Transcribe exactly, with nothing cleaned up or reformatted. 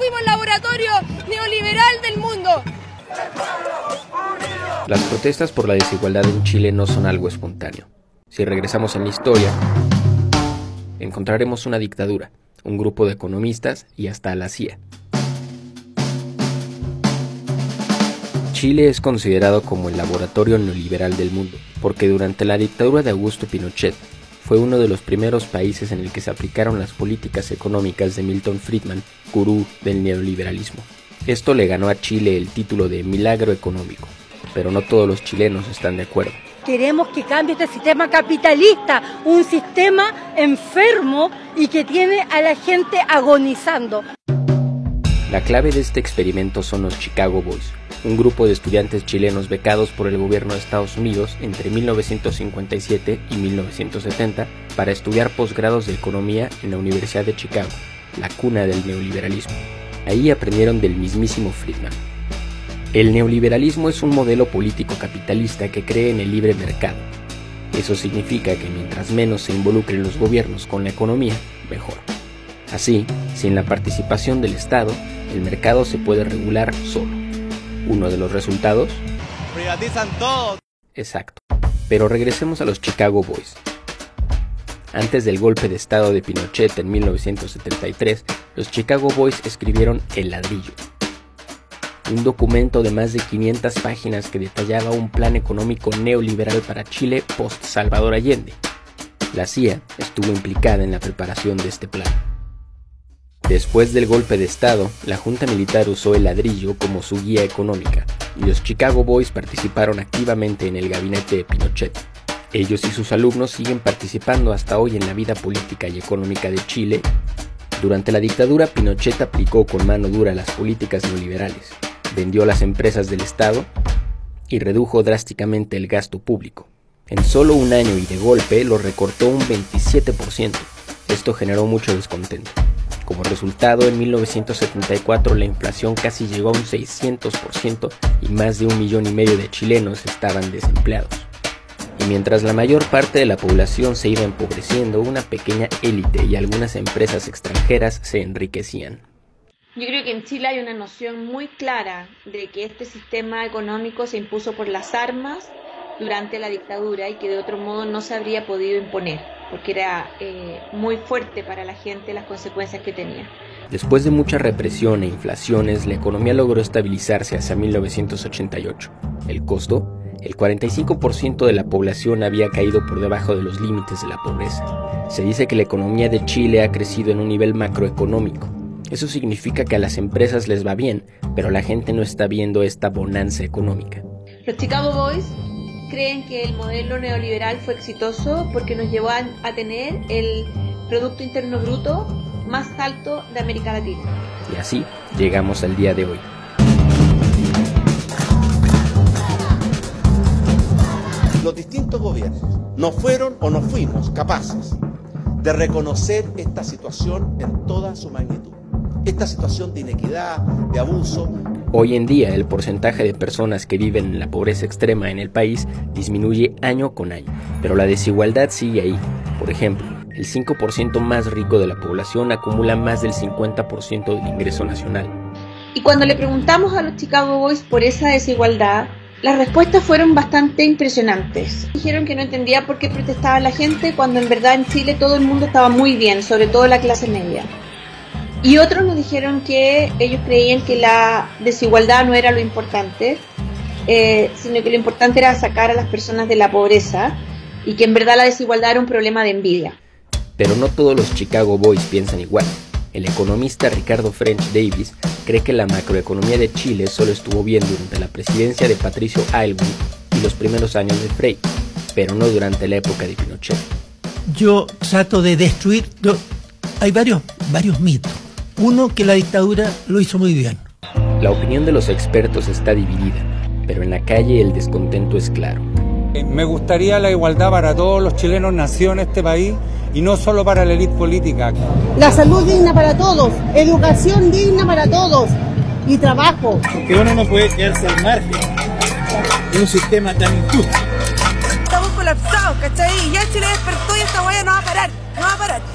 fuimos el laboratorio neoliberal del mundo. Las protestas por la desigualdad en Chile no son algo espontáneo. Si regresamos en la historia, encontraremos una dictadura, un grupo de economistas y hasta la C I A. Chile es considerado como el laboratorio neoliberal del mundo, porque durante la dictadura de Augusto Pinochet fue uno de los primeros países en el que se aplicaron las políticas económicas de Milton Friedman, gurú del neoliberalismo. Esto le ganó a Chile el título de milagro económico, pero no todos los chilenos están de acuerdo. Queremos que cambie este sistema capitalista, un sistema enfermo y que tiene a la gente agonizando. La clave de este experimento son los Chicago Boys, un grupo de estudiantes chilenos becados por el gobierno de Estados Unidos entre mil novecientos cincuenta y siete y mil novecientos setenta para estudiar posgrados de economía en la Universidad de Chicago, la cuna del neoliberalismo. Ahí aprendieron del mismísimo Friedman. El neoliberalismo es un modelo político capitalista que cree en el libre mercado. Eso significa que mientras menos se involucren los gobiernos con la economía, mejor. Así, sin la participación del Estado, el mercado se puede regular solo. Uno de los resultados... ¡privatizan todo! Exacto. Pero regresemos a los Chicago Boys. Antes del golpe de estado de Pinochet en mil novecientos setenta y tres, los Chicago Boys escribieron El Ladrillo, un documento de más de quinientas páginas que detallaba un plan económico neoliberal para Chile post-Salvador Allende. La C I A estuvo implicada en la preparación de este plan. Después del golpe de estado, la Junta Militar usó El Ladrillo como su guía económica, y los Chicago Boys participaron activamente en el gabinete de Pinochet. Ellos y sus alumnos siguen participando hasta hoy en la vida política y económica de Chile. Durante la dictadura, Pinochet aplicó con mano dura las políticas neoliberales, vendió las empresas del Estado y redujo drásticamente el gasto público. En solo un año y de golpe lo recortó un veintisiete por ciento. Esto generó mucho descontento. Como resultado, en mil novecientos setenta y cuatro la inflación casi llegó a un seiscientos por ciento y más de un millón y medio de chilenos estaban desempleados. Y mientras la mayor parte de la población se iba empobreciendo, una pequeña élite y algunas empresas extranjeras se enriquecían. Yo creo que en Chile hay una noción muy clara de que este sistema económico se impuso por las armas durante la dictadura y que de otro modo no se habría podido imponer, porque era eh, muy fuerte para la gente las consecuencias que tenía. Después de mucha represión e inflaciones, la economía logró estabilizarse hacia mil novecientos ochenta y ocho. El costo, el cuarenta y cinco por ciento de la población había caído por debajo de los límites de la pobreza. Se dice que la economía de Chile ha crecido en un nivel macroeconómico. Eso significa que a las empresas les va bien, pero la gente no está viendo esta bonanza económica. Los Chicago Boys creen que el modelo neoliberal fue exitoso porque nos llevó a, a tener el Producto Interno Bruto más alto de América Latina. Y así llegamos al día de hoy. Los distintos gobiernos no fueron o no fuimos capaces de reconocer esta situación en toda su magnitud. Esta situación de inequidad, de abuso. Hoy en día el porcentaje de personas que viven en la pobreza extrema en el país disminuye año con año, pero la desigualdad sigue ahí. Por ejemplo, el cinco por ciento más rico de la población acumula más del cincuenta por ciento del ingreso nacional. Y cuando le preguntamos a los Chicago Boys por esa desigualdad, las respuestas fueron bastante impresionantes. Dijeron que no entendía por qué protestaba la gente cuando en verdad en Chile todo el mundo estaba muy bien, sobre todo la clase media. Y otros nos dijeron que ellos creían que la desigualdad no era lo importante, eh, sino que lo importante era sacar a las personas de la pobreza y que en verdad la desigualdad era un problema de envidia. Pero no todos los Chicago Boys piensan igual. El economista Ricardo French Davis cree que la macroeconomía de Chile solo estuvo bien durante la presidencia de Patricio Aylwin y los primeros años de Frei, pero no durante la época de Pinochet. Yo trato de destruir... Yo, hay varios, varios mitos. Uno, que la dictadura lo hizo muy bien. La opinión de los expertos está dividida, pero en la calle el descontento es claro. Me gustaría la igualdad para todos los chilenos nacidos en este país y no solo para la élite política. La salud digna para todos, educación digna para todos y trabajo. Porque uno no puede quedarse al margen de un sistema tan injusto. Estamos colapsados, ¿cachai? Y ya Chile despertó y esta huella no va a parar, no va a parar.